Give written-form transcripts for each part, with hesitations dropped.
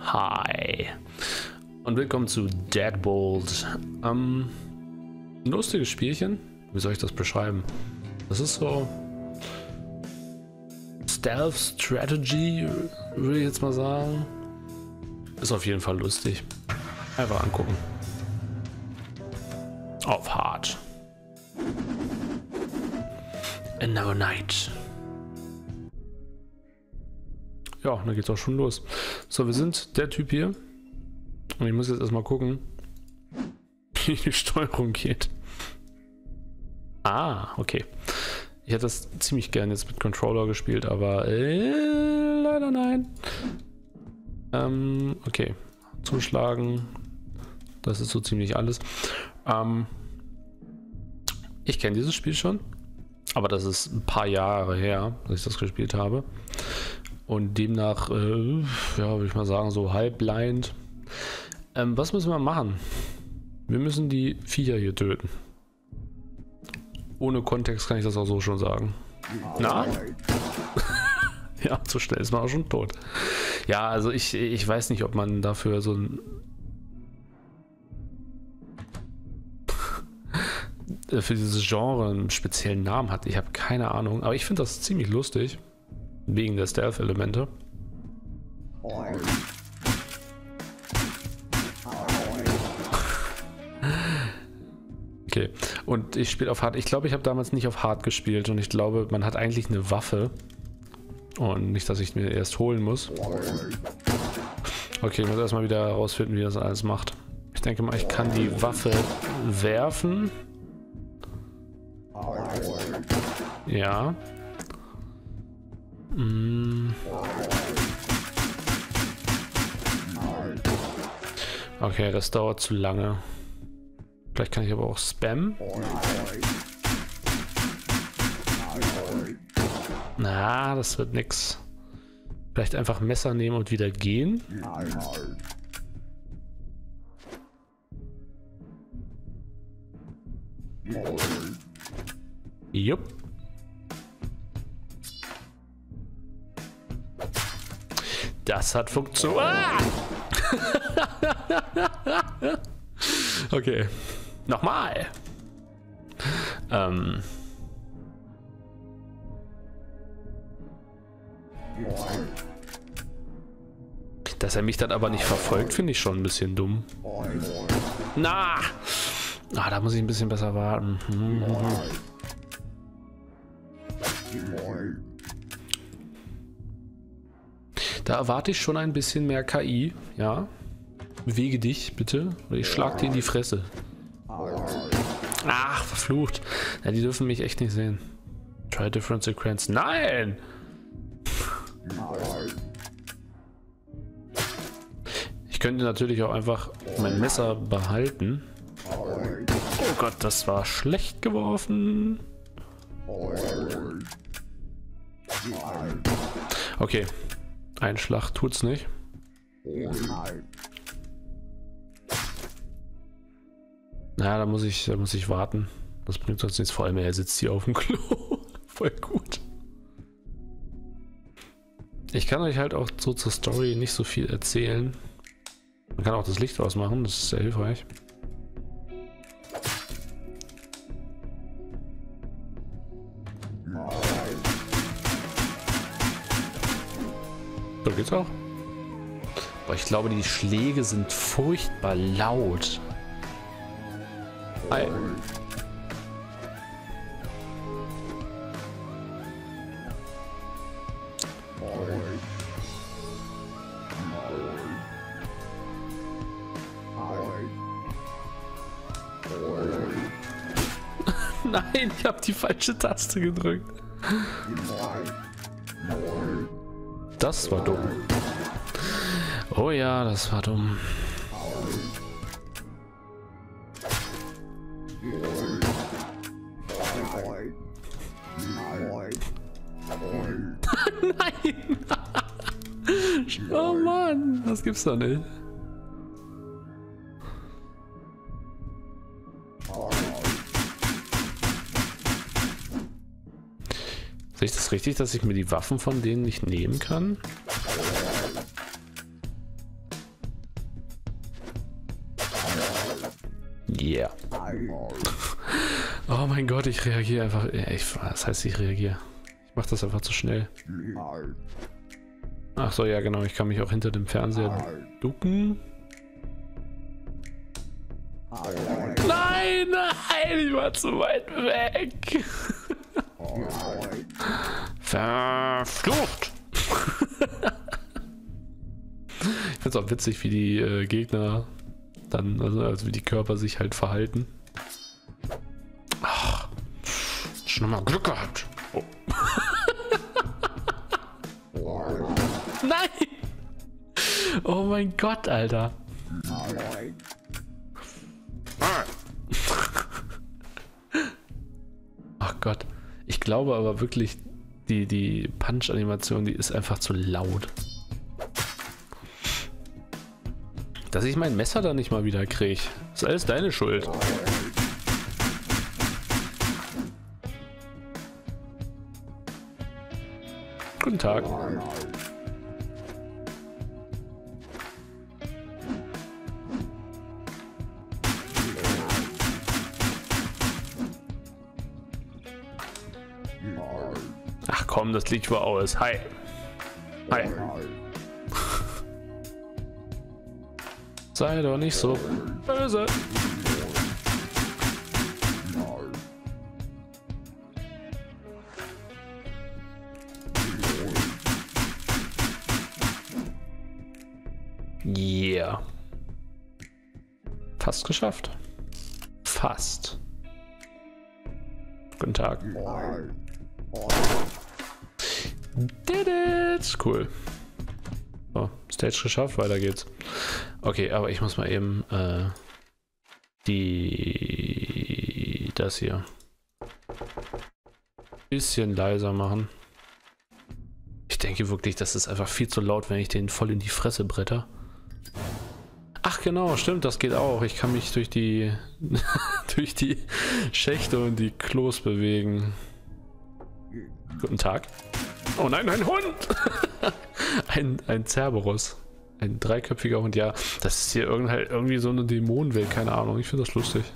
Hi und willkommen zu Deadbolt. Ein lustiges Spielchen. Wie soll ich das beschreiben? Das ist so Stealth Strategy, würde ich jetzt mal sagen. Ist auf jeden Fall lustig. Einfach angucken. Auf hart. Another night. Ja, dann geht's auch schon los. So, wir sind der Typ hier. Und ich muss jetzt erstmal gucken, wie die Steuerung geht. Ah, okay. Ich hätte das ziemlich gern jetzt mit Controller gespielt, aber leider nein. Okay. Zuschlagen. Das ist so ziemlich alles. Ich kenne dieses Spiel schon. Aber das ist ein paar Jahre her, dass ich das gespielt habe. Und demnach, ja, würde ich mal sagen, so halb blind. Was müssen wir machen? Wir müssen die Viecher hier töten. Ohne Kontext kann ich das auch so schon sagen. Na? Ja, so schnell ist man auch schon tot. Ja, also ich weiß nicht, ob man dafür so ein... für dieses Genre einen speziellen Namen hat. Ich habe keine Ahnung, aber ich finde das ziemlich lustig. Wegen der Stealth-Elemente. Okay, und ich spiele auf Hard. Ich glaube, ich habe damals nicht auf Hard gespielt und ich glaube, man hat eigentlich eine Waffe. Und nicht, dass ich mir erst holen muss. Okay, ich muss erstmal wieder herausfinden, wie das alles macht. Ich denke mal, ich kann die Waffe werfen. Ja. Okay, das dauert zu lange. Vielleicht kann ich aber auch spammen. Na, das wird nix. Vielleicht einfach Messer nehmen und wieder gehen. Jupp. Das hat funktioniert. Ah! Okay. Nochmal. Dass er mich dann aber nicht verfolgt, finde ich schon ein bisschen dumm. Na! Ah, da muss ich ein bisschen besser warten. Da erwarte ich schon ein bisschen mehr KI, ja. Bewege dich, bitte. Oder ich schlag dir in die Fresse. Ach, verflucht. Ja, die dürfen mich echt nicht sehen. Try different sequence. Nein! Ich könnte natürlich auch einfach mein Messer behalten. Oh Gott, das war schlecht geworfen. Okay. Ein Schlag tut's nicht. Na, da muss ich warten. Das bringt sonst nichts. Vor allem, er sitzt hier auf dem Klo. Voll gut. Ich kann euch halt auch so zur Story nicht so viel erzählen. Man kann auch das Licht ausmachen, das ist sehr hilfreich. So geht's auch. Aber ich glaube, die Schläge sind furchtbar laut. Ei. Nein, ich habe die falsche Taste gedrückt. Das war dumm. Oh ja, das war dumm. Nein! Oh Mann, das gibt's doch nicht. Sehe ich das richtig, dass ich mir die Waffen von denen nicht nehmen kann? Oh mein Gott, ich reagiere einfach. Was heißt ich reagiere? Ich mache das einfach zu schnell. Ach so, ja genau, ich kann mich auch hinter dem Fernseher ducken. Nein, nein, ich war zu weit weg. Verflucht. Ich finde es auch witzig, wie die Gegner dann, also wie die Körper sich halt verhalten. Ach, schon mal Glück gehabt. Oh. Nein! Oh mein Gott, Alter. Ach Gott. Ich glaube aber wirklich, die Punch-Animation, die ist einfach zu laut. Dass ich mein Messer da nicht mal wieder kriege. Ist alles deine Schuld. Guten Tag. Ach komm, das liegt wohl aus. Hi. Hi. Sei doch nicht so böse. Yeah. Fast geschafft. Fast. Guten Tag. Did it. Cool. So, Stage geschafft, weiter geht's. Okay, aber ich muss mal eben das hier bisschen leiser machen. Ich denke wirklich, das ist einfach viel zu laut, wenn ich den voll in die Fresse bretter. Ach genau, stimmt, das geht auch. Ich kann mich durch die durch die Schächte und die Klos bewegen. Guten Tag. Oh nein, ein Hund! ein Cerberus. Ein dreiköpfiger Hund, ja. Das ist hier irgendwie so eine Dämonenwelt, keine Ahnung. Ich finde das lustig.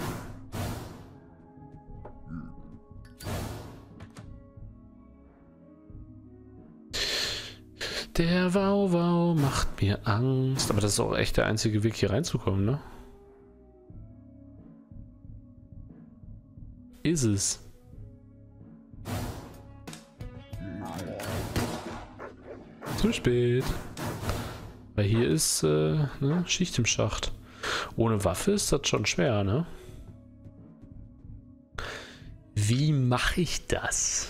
Der Wauwau macht mir Angst. Aber das ist auch echt der einzige Weg, hier reinzukommen, ne? Ist es. Zu spät. Weil hier ist ne, Schicht im Schacht. Ohne Waffe ist das schon schwer, ne? Wie mache ich das?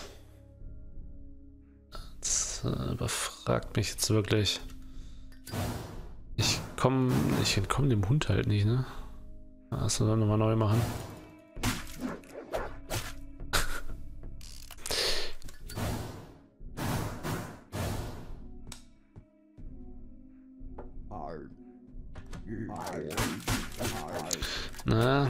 Das überfragt mich jetzt wirklich. Ich entkomme dem Hund halt nicht, ne? Das soll nochmal neu machen. Na.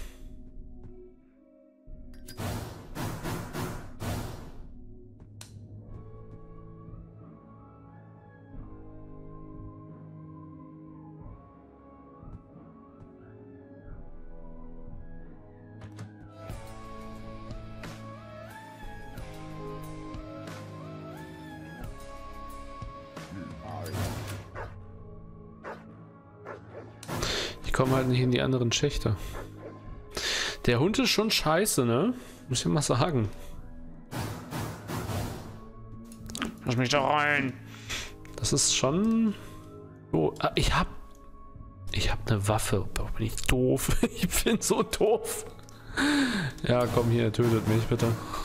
Ich komme halt nicht in die anderen Schächte. Der Hund ist schon scheiße, ne? Muss ich mal sagen. Lass mich da rein. Das ist schon... Oh, ich hab eine Waffe. Bin ich doof? Ich bin so doof. Ja, komm hier, tötet mich bitte.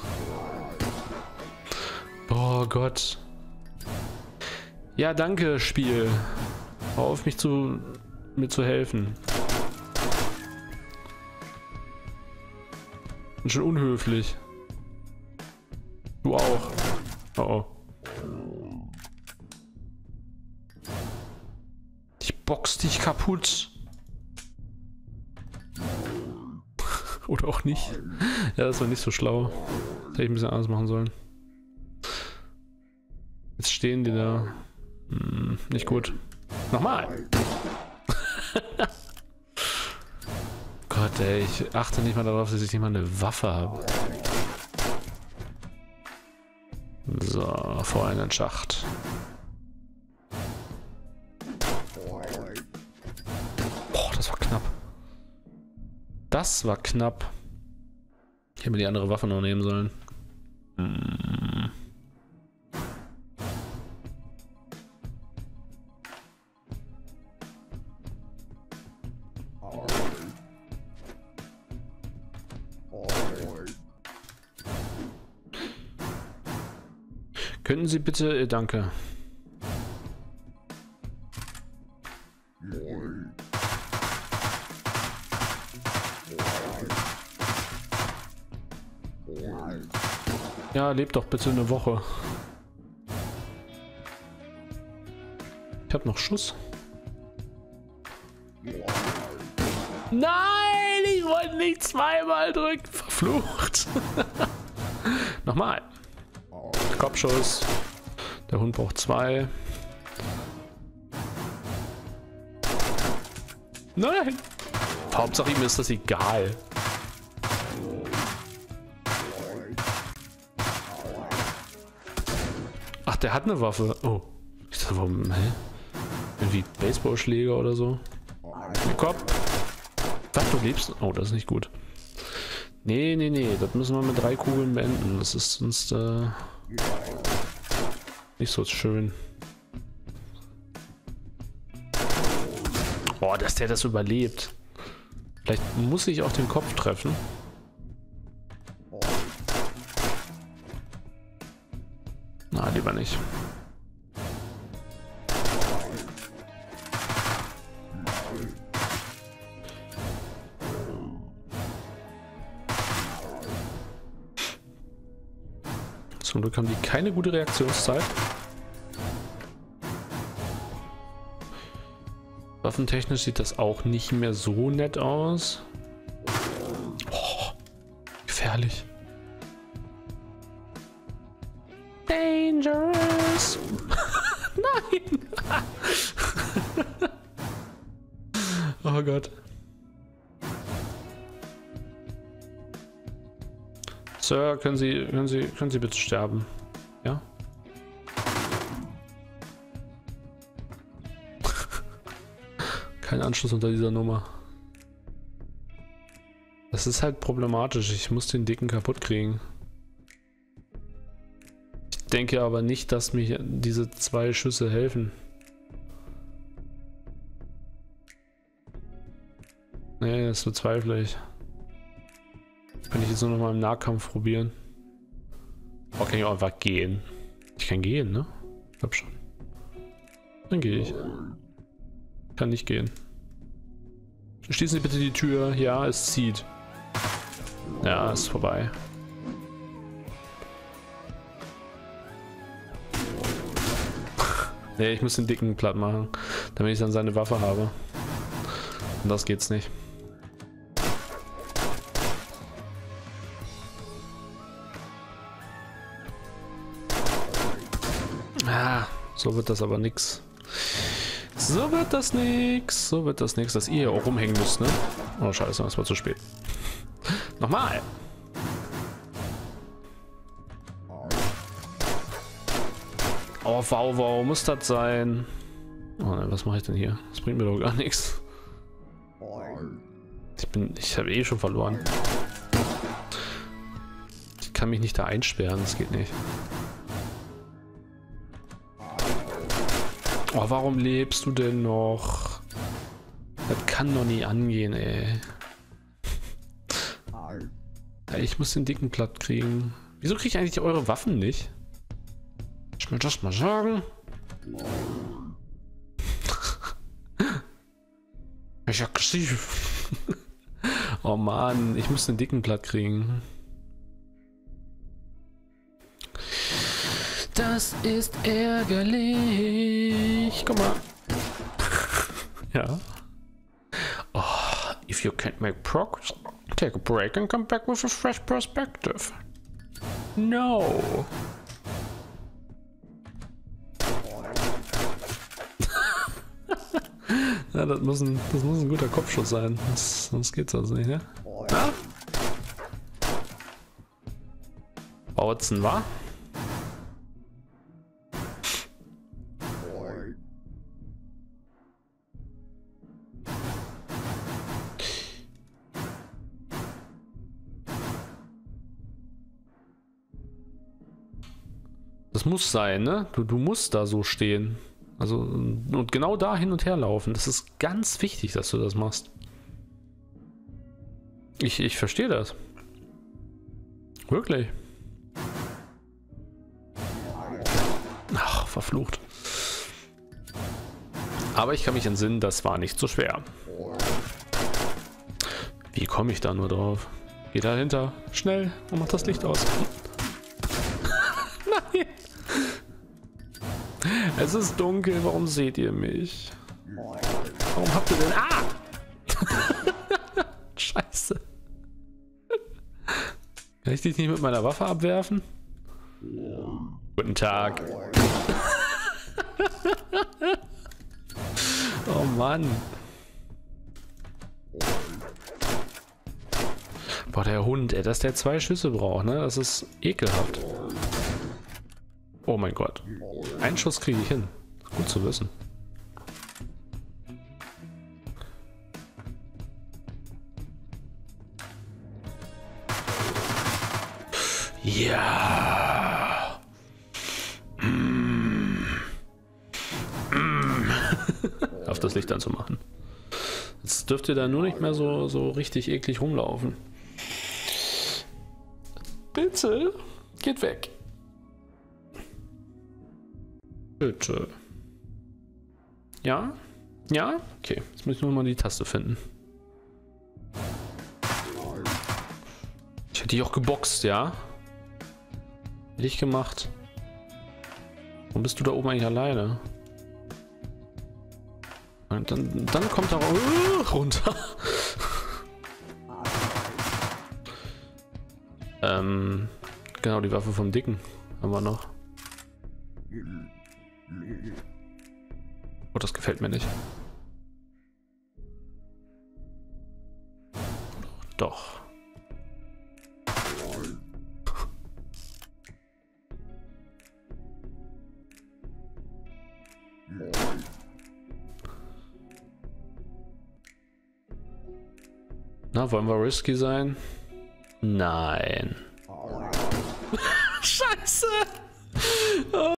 Oh Gott. Ja, danke, Spiel. Hör auf, mir zu helfen. Bin schon unhöflich. Du auch. Oh oh. Ich box dich kaputt. Oder auch nicht. Ja, das war nicht so schlau. Das hätte ich ein bisschen anders machen sollen. Jetzt stehen die da. Nicht gut. Nochmal. Gott, Gott, ey, ich achte nicht mal darauf, dass ich nicht mal eine Waffe habe. So, vorher in den Schacht. Boah, das war knapp. Das war knapp. Ich hätte mir die andere Waffe noch nehmen sollen. Könnten Sie bitte... danke. Ja, lebt doch bitte eine Woche. Ich hab noch Schuss. Nein, ich wollte nicht zweimal drücken. Verflucht. Nochmal. Kopfschuss. Der Hund braucht 2. Nein. Hauptsache ihm ist das egal. Ach, der hat eine Waffe. Oh. Ich dachte, warum? Hä? Irgendwie Baseballschläger oder so. Kopf. Was, du lebst? Oh, das ist nicht gut. Nee, nee, nee. Das müssen wir mit 3 Kugeln beenden. Das ist sonst nicht so schön. Oh, dass der das überlebt. Vielleicht muss ich auch den Kopf treffen. Na, lieber nicht. Zum Glück haben die keine gute Reaktionszeit. Waffentechnisch sieht das auch nicht mehr so nett aus. Oh, gefährlich. Dangerous. Nein. Oh Gott. Sir, können Sie bitte sterben? Ja? Kein Anschluss unter dieser Nummer. Das ist halt problematisch. Ich muss den Dicken kaputt kriegen. Ich denke aber nicht, dass mir diese 2 Schüsse helfen. Nee, das bezweifle ich. Kann ich jetzt nur noch mal im Nahkampf probieren. Oh, kann ich auch einfach gehen? Ich kann gehen, ne? Ich glaub schon. Dann gehe ich. Kann nicht gehen. Schließen Sie bitte die Tür. Ja, es zieht. Ja, ist vorbei. Nee, ich muss den Dicken platt machen, damit ich dann seine Waffe habe. Und das geht's nicht. Ah, so wird das aber nix. So wird das nix. So wird das nix, dass ihr hier auch rumhängen müsst, ne? Oh, scheiße, das war zu spät. Nochmal. Oh, wow, muss das sein? Oh nein, was mache ich denn hier? Das bringt mir doch gar nichts. Ich habe eh schon verloren. Ich kann mich nicht da einsperren, das geht nicht. Oh, warum lebst du denn noch? Das kann doch nie angehen, ey. Ich muss den Dicken platt kriegen. Wieso kriege ich eigentlich eure Waffen nicht? Ich will das mal sagen. Ich aggressiv. Oh Mann, ich muss den Dicken platt kriegen. Das ist ärgerlich. Guck mal. Ja. Oh, if you can't make progress, take a break and come back with a fresh perspective. No. Ja, das muss ein guter Kopfschuss sein. Sonst geht's also nicht, ne? Ja? Bautzen, wa? Das muss sein, ne? Du musst da so stehen. Also, und genau da hin und her laufen. Das ist ganz wichtig, dass du das machst. Ich verstehe das. Wirklich. Ach, verflucht. Aber ich kann mich entsinnen, das war nicht so schwer. Wie komme ich da nur drauf? Geh dahinter, schnell, und mach das Licht aus. Nein! Es ist dunkel, warum seht ihr mich? Warum habt ihr denn... Ah! Scheiße. Kann ich dich nicht mit meiner Waffe abwerfen? Guten Tag. Oh Mann. Boah, der Hund, ey, dass der 2 Schüsse braucht, ne? Das ist ekelhaft. Oh mein Gott. Einen Schuss kriege ich hin. Gut zu wissen. Ja. Auf das Licht anzumachen. Jetzt dürft ihr da nur nicht mehr so richtig eklig rumlaufen. Bitte, geht weg. Bitte. Ja? Ja? Okay, jetzt muss ich nur mal die Taste finden. Ich hätte die auch geboxt, ja? Hätte ich gemacht. Warum bist du da oben eigentlich alleine? Und dann kommt er runter. Genau, die Waffe vom Dicken haben wir noch. Oh, das gefällt mir nicht. Doch. Na, wollen wir risky sein? Nein. Scheiße!